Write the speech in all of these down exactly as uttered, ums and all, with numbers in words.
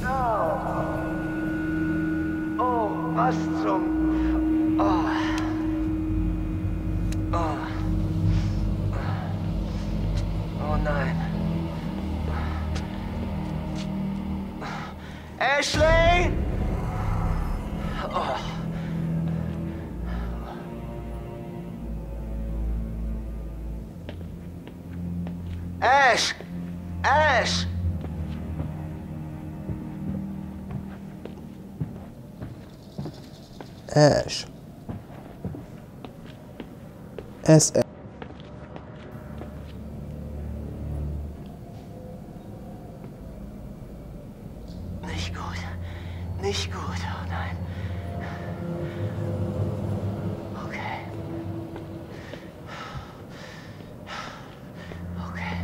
Oh, was zum... Oh. Oh. Oh nein. Ashley! Oh. Ash! Ash! Ash. S. Nicht gut. Nicht gut. Oh nein. Okay. Okay.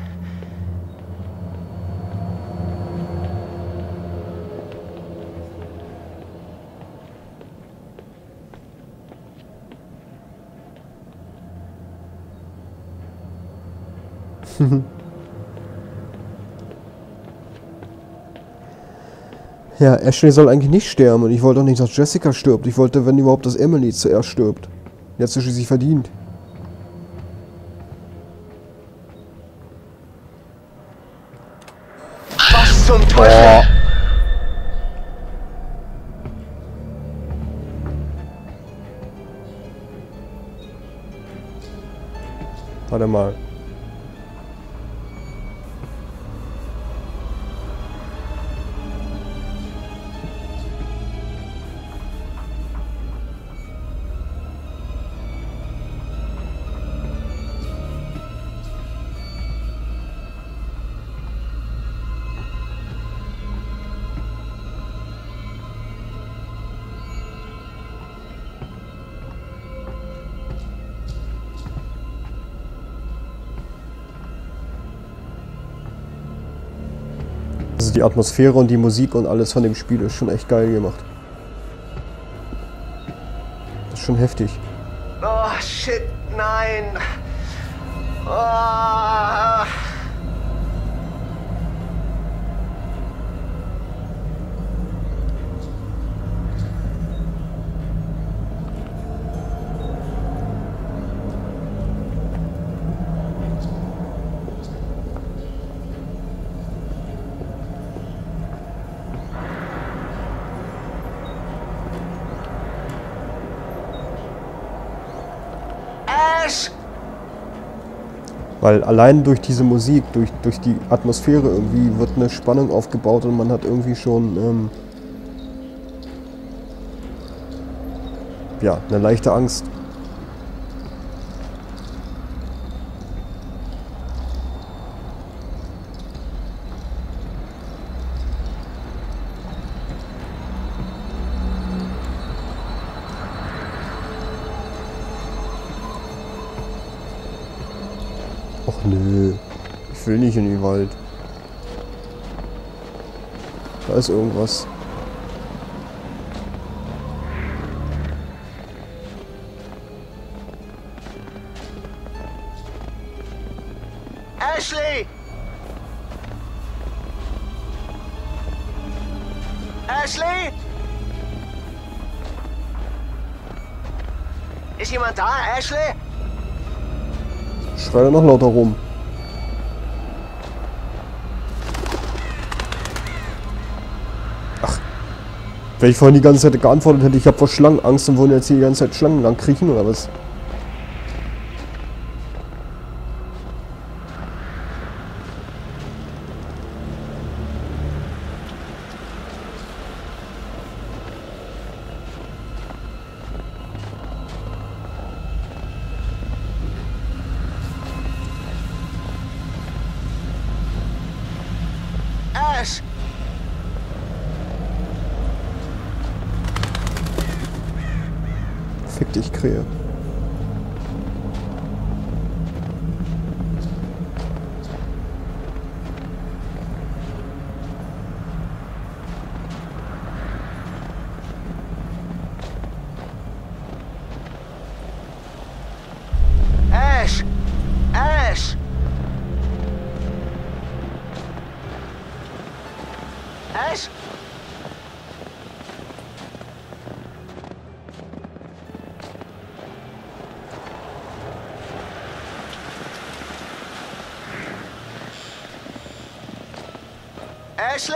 Ja, Ashley soll eigentlich nicht sterben und ich wollte auch nicht, dass Jessica stirbt. Ich wollte, wenn überhaupt, dass Emily zuerst stirbt. Die hat sie schließlich verdient. Was zum Teufel? Boah. Warte mal. Also die Atmosphäre und die Musik und alles von dem Spiel ist schon echt geil gemacht. Das ist schon heftig. Oh, shit, nein. Oh. Ash! Weil allein durch diese Musik, durch, durch die Atmosphäre irgendwie wird eine Spannung aufgebaut und man hat irgendwie schon ähm, ja, eine leichte Angst. Och nö, ich will nicht in den Wald. Da ist irgendwas. Ashley! Ashley? Ist jemand da, Ashley? Schrei noch lauter rum. Ach, wenn ich vorhin die ganze Zeit geantwortet hätte, ich habe vor Schlangen Angst und wollen jetzt hier die ganze Zeit Schlangen lang kriechen oder was? Ash! Fick dich, Krähe. Ash! Ash! Ash? Ashley?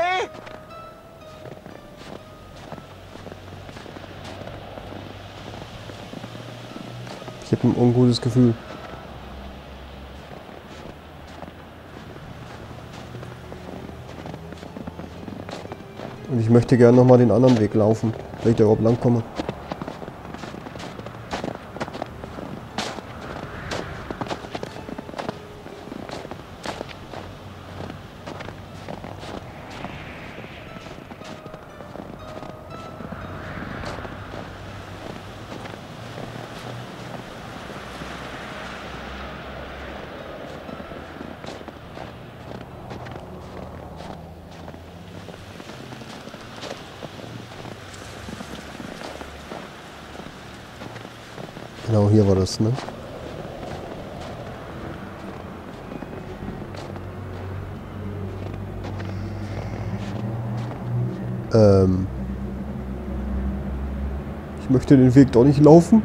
Ich habe ein ungutes Gefühl. Und ich möchte gerne nochmal den anderen Weg laufen, weil ich da überhaupt lang komme. Genau, hier war das, ne? Ähm. Ich möchte den Weg doch nicht laufen.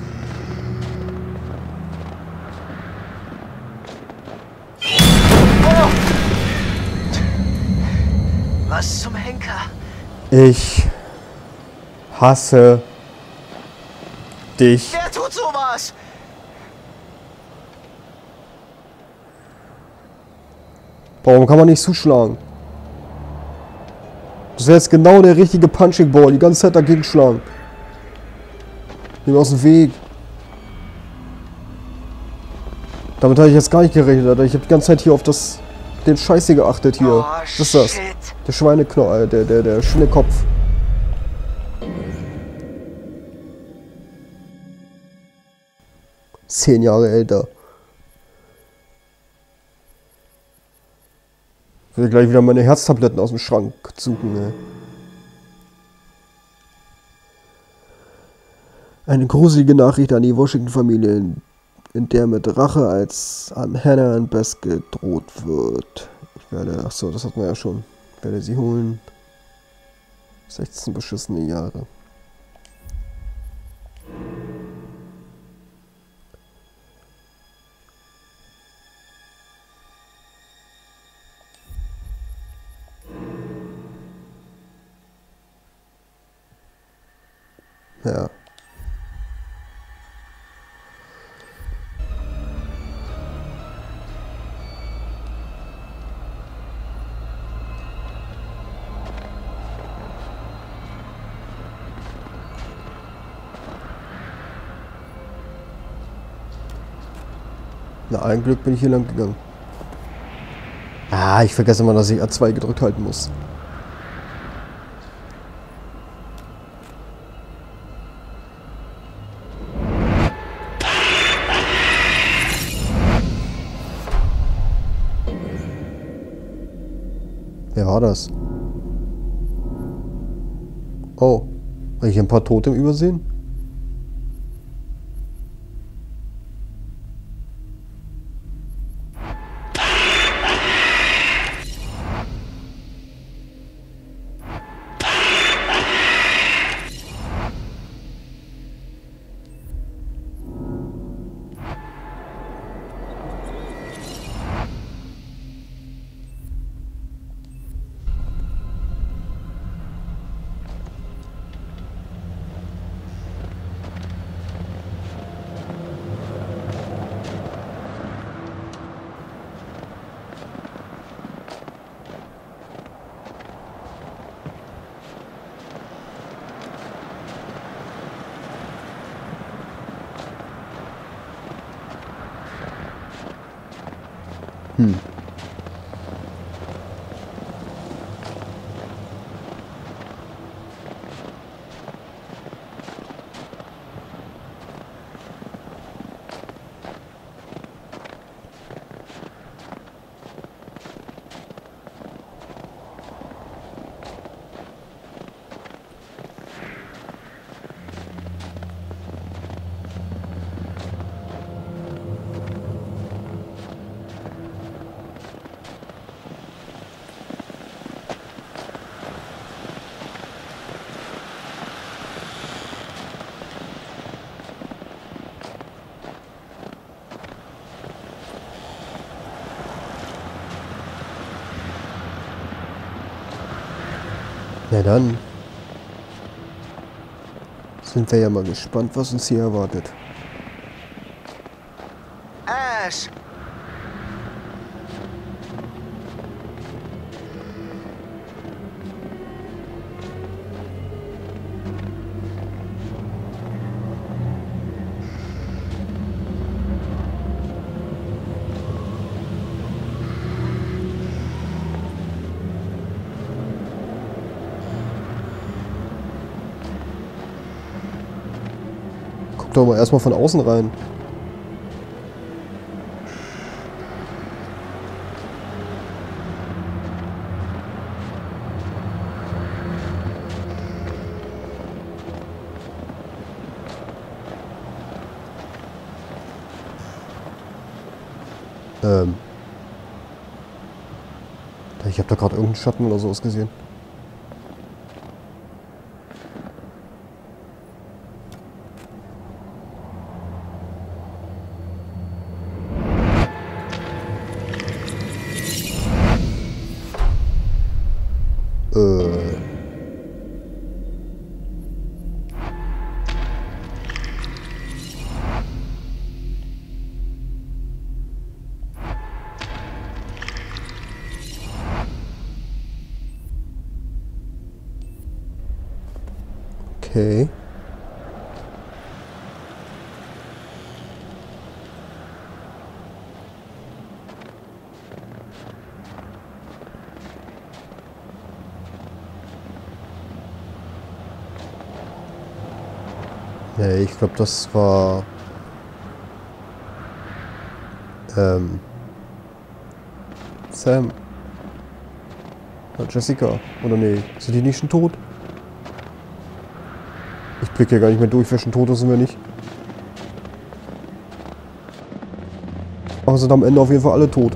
Oh! Was zum Henker? Ich hasse dich. Wer tut sowas? Warum kann man nicht zuschlagen? Das wäre jetzt genau der richtige Punching Ball. Die ganze Zeit dagegen schlagen. Nimm aus dem Weg. Damit habe ich jetzt gar nicht gerechnet, Alter. Ich habe die ganze Zeit hier auf das den Scheiße geachtet hier. Oh, Was ist das? shit. Der Schweineknoll, äh, der, der, der Schweinekopf. Zehn Jahre älter. Ich will gleich wieder meine Herztabletten aus dem Schrank suchen, ey. Eine gruselige Nachricht an die Washington-Familie, in, in der mit Rache als an Hannah und Bess gedroht wird. Ich werde, achso, das hatten wir ja schon. Ich werde sie holen. sechzehn beschissene Jahre. Ja. Na, ein Glück bin ich hier lang gegangen. Ah, ich vergesse immer, dass ich A zwei gedrückt halten muss. Wer war das? Oh, habe ich ein paar Tote übersehen? Na dann sind wir ja mal gespannt, was uns hier erwartet. Ash! Guck doch mal erstmal von außen rein. Ähm. Ich habe da gerade irgendeinen Schatten oder sowas gesehen. Äh. Okay. Nee, ich glaube, das war ähm Sam. Oder Jessica. Oder nee, sind die nicht schon tot? Ich blicke ja gar nicht mehr durch, wer schon tot ist und wer nicht. Aber sind am Ende auf jeden Fall alle tot.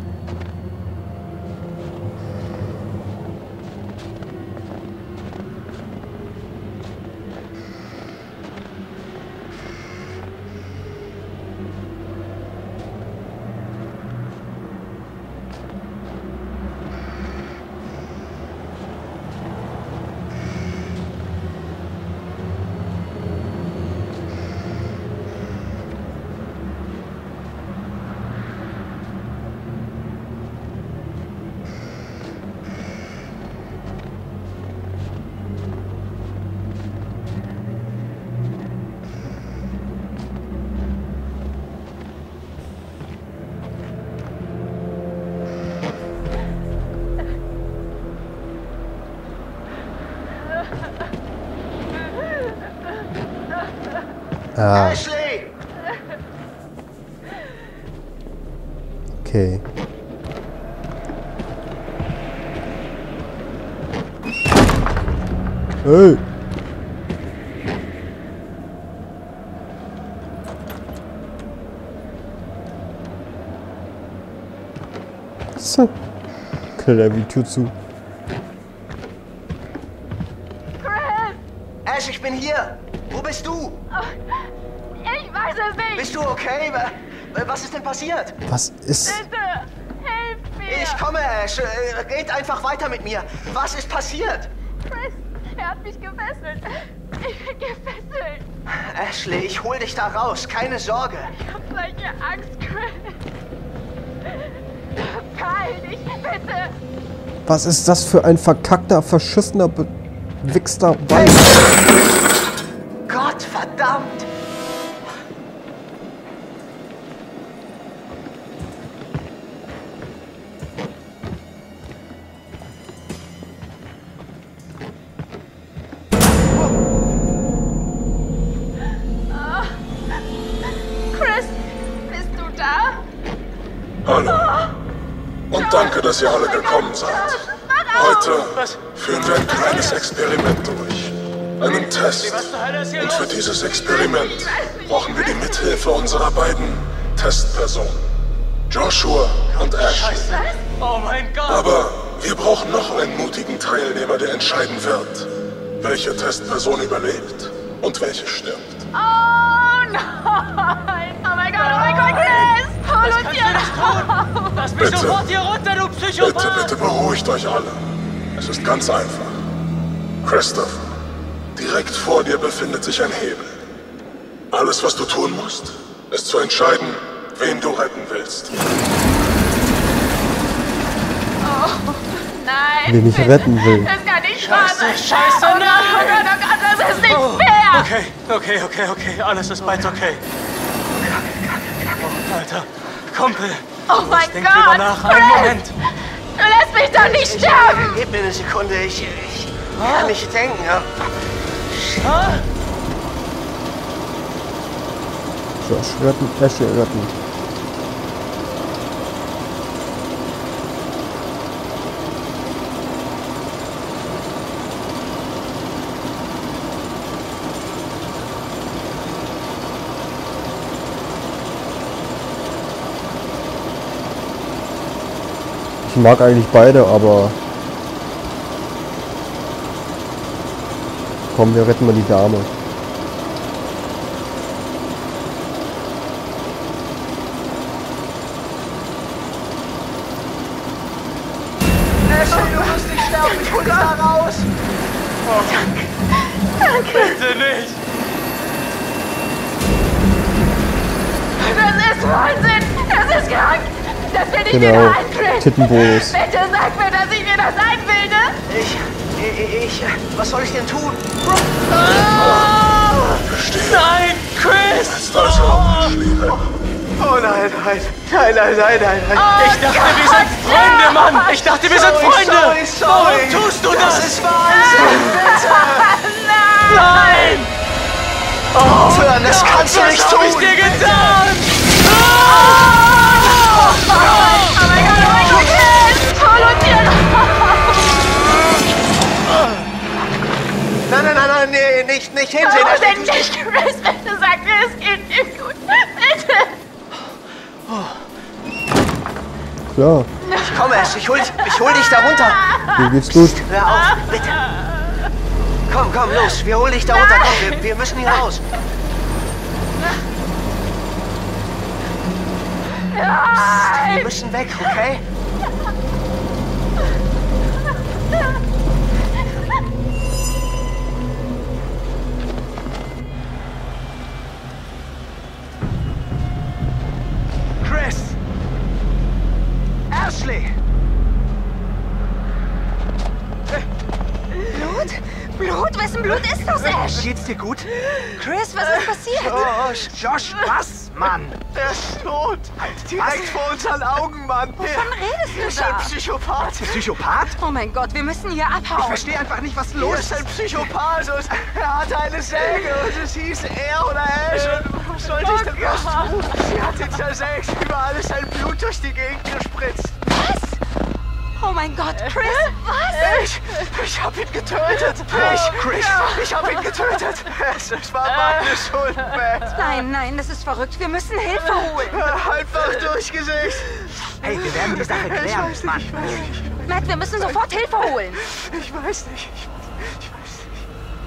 Ah. Ashley! Okay. Hey! So. Knallt er die Tür zu. Ash, ich bin hier! Wo bist du? Ich weiß es nicht! Bist du okay? Was ist denn passiert? Was ist... Bitte, hilf mir! Ich komme, Ash. Red einfach weiter mit mir. Was ist passiert? Chris, er hat mich gefesselt. Ich bin gefesselt. Ashley, ich hol dich da raus. Keine Sorge. Ich hab solche Angst, Chris. Halt dich, bitte! Was ist das für ein verkackter, verschissener, bewichster Weib? Gott verdammt! Chris, bist du da? Hallo. Und danke, dass ihr alle gekommen seid. Heute führen wir ein kleines Experiment durch. Einen Test. Und für dieses Experiment brauchen wir die Mithilfe unserer beiden Testpersonen. Joshua und Ashley. Oh mein Gott! Aber wir brauchen noch einen mutigen Teilnehmer, der entscheiden wird, welche Testperson überlebt und welche stirbt. Oh nein! Oh mein Gott, oh mein Gott, Chris! Hol Das uns kannst hier du nicht tun! Lass mich Bitte. sofort hier runter, du Bitte, Psychopath! bitte beruhigt euch alle. Es ist ganz einfach. Christopher, direkt vor dir befindet sich ein Hebel. Alles, was du tun musst, ist zu entscheiden, wen du retten willst. Oh, nein. Wen ich retten will. Das kann nicht wahr sein. Scheiße, scheiße, Oh Gott, nein. oh Gott, oh Gott, das ist nicht Oh, fair. okay, okay, okay, okay. Alles ist bald okay. Oh, Alter, Kumpel. Oh mein Denk Gott, lieber nach. Einen Chris. Moment. Du lässt mich doch nicht sterben. Gib mir eine Sekunde, ich, ich kann nicht denken. Ja. Ah? Josh retten, Ashley retten. Ich mag eigentlich beide, aber komm, wir retten mal die Dame. Ashley, du musst nicht sterben, ich hol dich da raus. Bitte nicht. Das ist Wahnsinn. Das ist krank. Das bin ich Genau, wieder ein, Chris. Tittenbonus. Bitte sag mir, dass ich mir das einbilde. Ich, ich, ich, was soll ich denn tun? Verstehe. Nein, Chris. Ist also Ashley retten. Oh nein, nein, nein, nein, nein, nein, nein. Ich dachte, wir sind Freunde, Mann. Ich dachte, wir sind Sorry, Freunde. sorry, sorry. Warum tust du das? Das ist Wahnsinn, bitte. Nein. Aufhören, das kannst du Was nicht hab tun. ich dir getan? Oh mein Gott, oh mein Gott, Chris. Hol uns hier raus. Nein, nein, nein, nein, nee, nicht, nicht hinsehen. Oh, Ashley, denn du- nicht, Chris. Bitte sag mir, es geht ihm gut. Bitte. Klar, Komm, Ash, ich hol, dich- ich hol dich da runter. dir geht's gut. Hör auf, bitte. Komm, komm, los, wir holen dich da runter. Komm, wir, wir müssen hier raus. Wir Nein. müssen weg, okay? Chris! Ashley! Blut? Blut? Wessen Blut ist das, Ash? Geht's dir gut? Chris, was ist passiert? Josh! Josh, was, Mann? Er ist tot! Direkt vor unseren Augen, Mann! Wovon redest Er du ist ein da? Psychopath! Psychopath? Oh mein Gott, wir müssen hier Ich abhauen. verstehe einfach nicht, was los ist. Er ist ein Psychopath und er hatte eine Säge und es hieß er oder Ash. Und was sollte ich denn was tun? Sie hat ihn zersägt, überall ist sein Blut durch die Gegend gespritzt. Was? Oh mein Gott, Chris, was? Ich, ich hab ihn getötet. Ich, Chris, ich hab ihn getötet. Es, es war meine Schuld, Matt. Nein, nein, das ist verrückt. Wir müssen Hilfe holen. Einfach durchgesägt. Hey, wir werden die Sache klären, Ich weiß Mann. nicht, ich weiß nicht. Matt, wir müssen sofort Hilfe holen. Ich weiß nicht, ich, ich weiß nicht.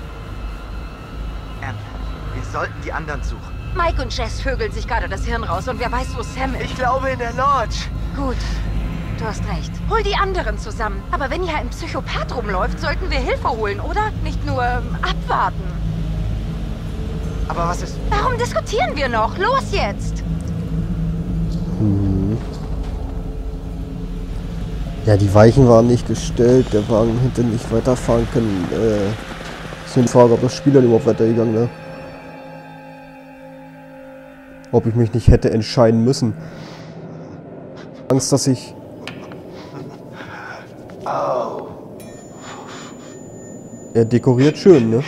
Ann, wir sollten die anderen suchen. Mike und Jess vögeln sich gerade das Hirn raus und wer weiß, wo Sam ist. Ich glaube in der Lodge. Gut, du hast recht. Hol die anderen zusammen. Aber wenn hier ein Psychopath rumläuft, sollten wir Hilfe holen, oder? Nicht nur ähm, abwarten. Aber was ist... Warum diskutieren wir noch? Los jetzt! Hm. Ja, die Weichen waren nicht gestellt, der Wagen hätte nicht weiterfahren können. Äh, ist nur die Frage, ob das Spiel dann überhaupt weitergegangen wäre. Ob ich mich nicht hätte entscheiden müssen. Angst, dass ich... Er dekoriert schön, ne?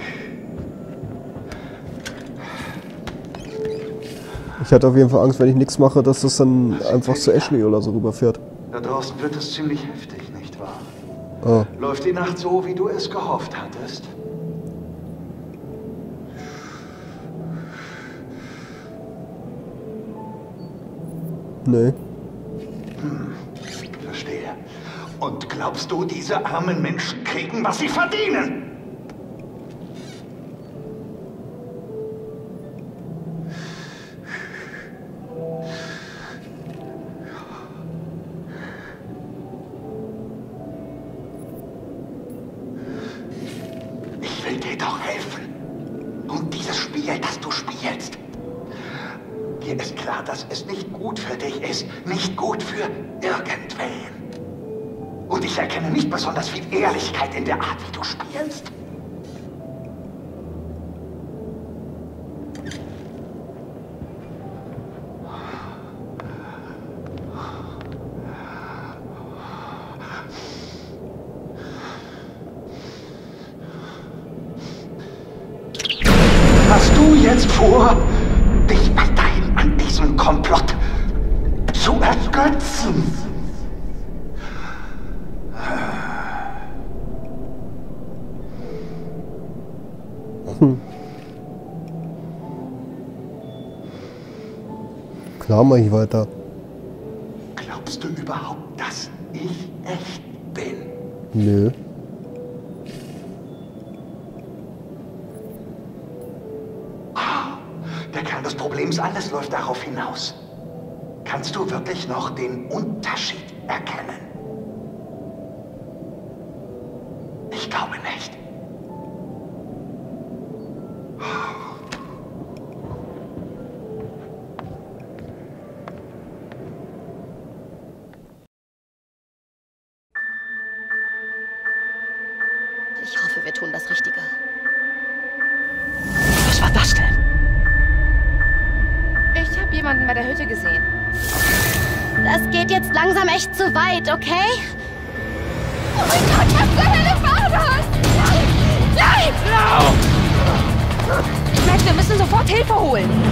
Ich hatte auf jeden Fall Angst, wenn ich nichts mache, dass das dann einfach zu Ashley oder so rüberfährt. Da draußen wird es ziemlich heftig, nicht wahr? Ah. Läuft die Nacht so, wie du es gehofft hattest? Nee. Verstehe. Und glaubst du, diese armen Menschen kriegen, was sie verdienen? dir doch helfen. Und dieses Spiel, das du spielst. Dir ist klar, dass es nicht gut für dich ist. Nicht gut für irgendwen. Und ich erkenne nicht besonders viel Ehrlichkeit in der Art, wie du spielst. Hast du jetzt vor, dich weiterhin an diesem Komplott zu ergötzen? Hm. Klar, mach ich weiter. Glaubst du überhaupt, dass ich echt bin? Nö. Der Kern des Problems, alles läuft darauf hinaus. Kannst du wirklich noch den Unterschied erkennen? Ich glaube nicht. Ich hoffe, wir tun das Richtige. Was war das denn? Ich habe jemanden bei der Hütte gesehen. Das geht jetzt langsam echt zu weit, okay? Oh mein Gott, was zur Hölle war das? Nein! Nein! Max, wir müssen sofort Hilfe holen.